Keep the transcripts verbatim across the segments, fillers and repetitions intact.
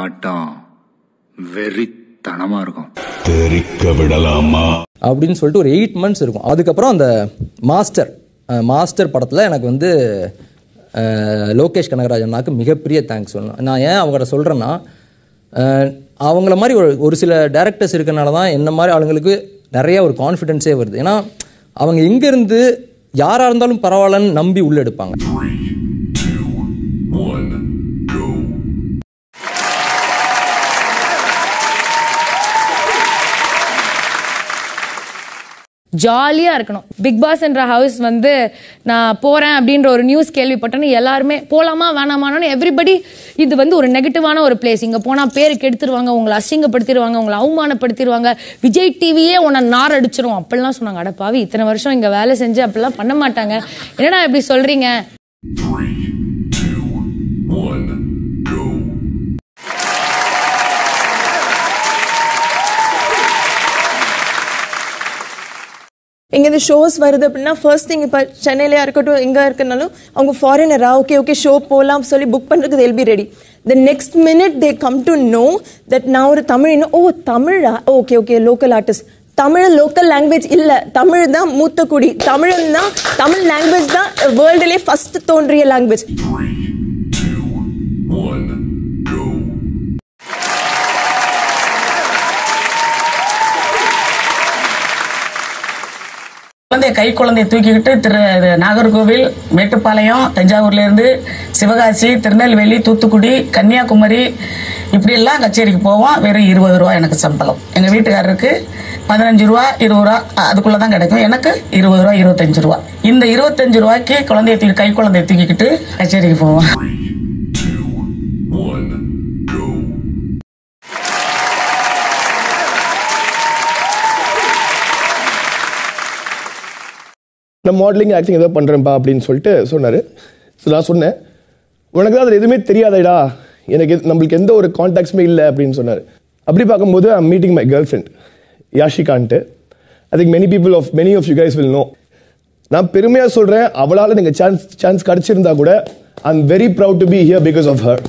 ஆட்டம் வெறித்தனமா இருக்கும். தெரிக்க விடலாமா அப்படின்னு சொல்லிட்டு ஒரு எயிட் மந்த்ஸ் இருக்கும். அதுக்கப்புறம் அந்த மாஸ்டர் மாஸ்டர் படத்தில் எனக்கு வந்து லோகேஷ் கனகராஜனாக்கு மிகப்பெரிய தேங்க்ஸ் சொல்லணும். நான் ஏன் அவங்கள்ட்ட சொல்கிறேன்னா, அவங்கள மாதிரி ஒரு ஒரு சில டேரக்டர்ஸ் இருக்கனால தான் என்ன மாதிரி ஆளுங்களுக்கு நிறைய ஒரு கான்ஃபிடென்ஸே வருது. ஏன்னா அவங்க எங்கேருந்து யாராக இருந்தாலும் பரவாயில்லன்னு நம்பி உள்ளே எடுப்பாங்க. ஜாலியாக இருக்கணும். பிக் பாஸ் என்ற ஹவுஸ் வந்து நான் போகிறேன் அப்படின்ற ஒரு நியூஸ் கேள்விப்பட்டேன்னு எல்லாருமே போகலாமா வேணாமான்னு எவ்ரிபடி இது வந்து ஒரு நெகட்டிவான ஒரு பிளேஸ். இங்கே போனால் பேரு கெடுத்துருவாங்க, உங்களை அசிங்கப்படுத்திடுவாங்க, உங்களை அவமானப்படுத்திடுவாங்க, விஜய் டிவியே உன்னை நார் அடிச்சிரும் அப்படிலாம் சொன்னாங்க. அடப்பாவி, இத்தனை வருஷம் இங்கே வேலை செஞ்சு அப்படிலாம் பண்ண மாட்டாங்க, என்னடா இப்படி சொல்கிறீங்க? இங்கே ஷோஸ் வருது அப்படின்னா ஃபர்ஸ்ட் திங் இப்போ சென்னையிலையா இருக்கட்டும் எங்கே இருக்கனாலும் அவங்க ஃபாரினரா ஓகே ஓகே ஷோ போகலாம் சொல்லி புக் பண்ணுறதுக்கு they'll be ready. The next minute they come to know that நான் ஒரு தமிழ் ஓ தமிழா okay okay local artist. Tamil local language இல்லை, தமிழ் தான் மூத்த குடி, தமிழ் தான் தமிழ் லாங்குவேஜ் தான் வேர்ல்டுலேயே ஃபர்ஸ்ட் தோன்றிய லாங்குவேஜ். குழந்தைய கை குழந்தைய தூக்கிக்கிட்டு திரு நாகர்கோவில், மேட்டுப்பாளையம், தஞ்சாவூர்லேருந்து சிவகாசி, திருநெல்வேலி, தூத்துக்குடி, கன்னியாகுமரி இப்படியெல்லாம் கச்சேரிக்கு போவோம். வெறும் இருபது ரூபா எனக்கு சம்பளம். எங்கள் வீட்டுக்காரருக்கு பதினஞ்சு ரூபா இருபது ரூபா அதுக்குள்ளே தான் கிடைக்கும். எனக்கு இருபது ரூபா இருபத்தஞ்சு ரூபா. இந்த இருபத்தஞ்சு ரூபாய்க்கு குழந்தைய தூக்கி கை குழந்தைய தூக்கிக்கிட்டு கச்சேரிக்கு போவோம். நான் மாடலிங் ஆக்டிங் ஏதோ பண்ணுறேன்ப்பா அப்படின்னு சொல்லிட்டு சொன்னார். ஸோ நான் சொன்னேன், உனக்கு தான் அது எதுவுமே தெரியாதடா, எனக்கு நம்மளுக்கு எந்த ஒரு கான்டாக்ட்ஸுமே இல்லை அப்படின்னு சொன்னார். அப்படி பார்க்கும்போது I am meeting my girl friend யாஷிகான்ட்டு. I think many people of many of you guys will know. நான் பெருமையாக சொல்கிறேன், அவளால் நீங்கள் சான்ஸ் சான்ஸ் கிடச்சிருந்தா கூட I am very proud to be here because of her.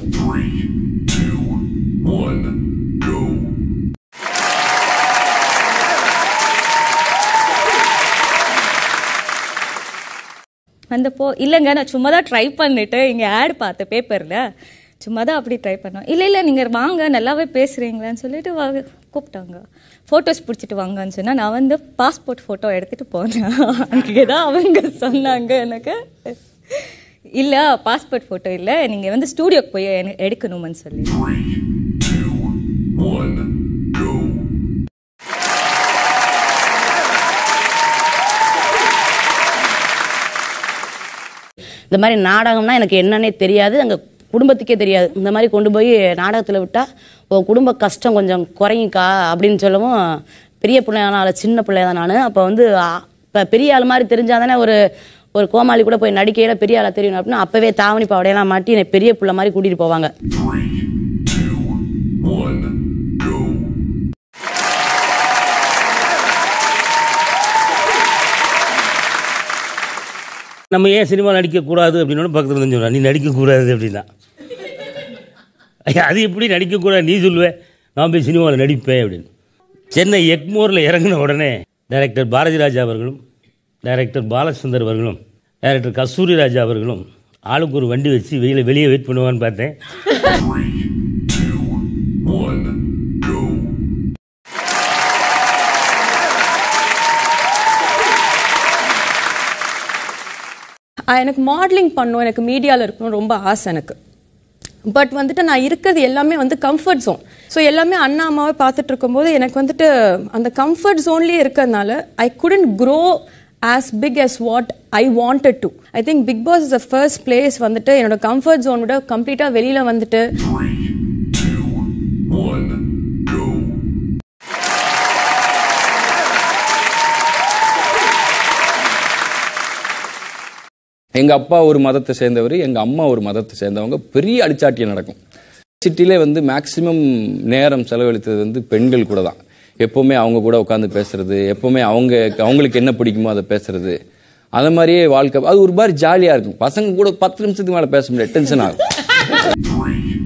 வந்தப்போ இல்லைங்க நான் சும்மா தான் ட்ரை பண்ணிட்டு இங்கே ஆட் பார்த்தேன் பேப்பரில், சும்மா தான் அப்படி ட்ரை பண்ணோம். இல்லை இல்லை நீங்கள் வாங்க நல்லாவே பேசுகிறீங்களான்னு சொல்லிட்டு வாங்க கூப்பிட்டாங்க. ஃபோட்டோஸ் பிடிச்சிட்டு வாங்கன்னு சொன்னால் நான் வந்து பாஸ்போர்ட் ஃபோட்டோ எடுத்துகிட்டு போனேன். அங்கே தான் அவங்க சொன்னாங்க எனக்கு, இல்லை பாஸ்போர்ட் ஃபோட்டோ இல்லை, நீங்கள் வந்து ஸ்டூடியோக்கு போய் எடுக்கணுமான்னு சொல்லி. இந்த மாதிரி நாடகம்னா எனக்கு என்னன்னே தெரியாது, அங்கே குடும்பத்துக்கே தெரியாது. இந்த மாதிரி கொண்டு போய் நாடகத்தில் விட்டால் உன் குடும்ப கஷ்டம் கொஞ்சம் குறைங்கக்கா அப்படின்னு சொல்லவும், பெரிய பிள்ளையானால சின்ன பிள்ளையா தான் நான். அப்போ வந்து இப்போ பெரிய ஆள் மாதிரி தெரிஞ்சால் தானே ஒரு ஒரு கோமாளி கூட போய் நடிக்கையில் பெரிய ஆளாக தெரியணும் அப்படின்னா அப்போவே தாவணி பாவடையெல்லாம் மாட்டி என்னை பெரிய பிள்ளை மாதிரி கூட்டிகிட்டு போவாங்க. நம்ம ஏன் சினிமா நடிக்கக்கூடாது அப்படின்னு பக்கத்தில் இருந்து சொல்கிறேன், நீ நடிக்கக்கூடாது அப்படின்னா அது எப்படி நடிக்கக்கூடாது நீ சொல்லுவேன், நான் போய் சினிமாவில் நடிப்பேன் அப்படின்னு. சென்னை எக்மோரில் இறங்கின உடனே டைரக்டர் பாரதி ராஜா அவர்களும் டைரக்டர் பாலச்சந்தர் அவர்களும் டைரக்டர் கஸ்தூரி ராஜா அவர்களும் ஆளுக்கு ஒரு வண்டி வச்சு வெளியில் வெளியே வெயிட் பண்ணுவான்னு பார்த்தேன். எனக்கு மாடலிங் பண்ணணும், எனக்கு மீடியாவில் இருக்கணும் ரொம்ப ஆசை எனக்கு. பட் வந்துட்டு நான் இருக்கிறது எல்லாமே வந்து கம்ஃபர்ட் ஜோன். ஸோ எல்லாமே அண்ணா அம்மாவை பார்த்துட்டு இருக்கும்போது எனக்கு வந்துட்டு அந்த கம்ஃபர்ட் ஜோன்லேயே இருக்கிறதுனால I couldn't grow as big as what I wanted to. I think Bigg Boss is the first place வந்துட்டு என்னோட கம்ஃபர்ட் ஜோன் விட கம்ப்ளீட்டாக வெளியில் வந்துட்டு எங்கள் அப்பா ஒரு மதத்தை சேர்ந்தவர், எங்கள் அம்மா ஒரு மதத்தை சேர்ந்தவங்க. பெரிய அடிச்சாட்டியம் நடக்கும். சிட்டிலே வந்து மேக்சிமம் நேரம் செலவழித்தது வந்து பெண்கள் கூட தான். எப்போவுமே அவங்க கூட உட்காந்து பேசுறது, எப்போவுமே அவங்க அவங்களுக்கு என்ன பிடிக்குமோ அதை பேசுறது, அது மாதிரியே வாழ்க்கை. அது ஒரு மாதிரி ஜாலியாக இருக்கும். பசங்க கூட பத்து நிமிஷத்துக்கு மேலே பேச முடியாது, டென்ஷன் ஆகும்.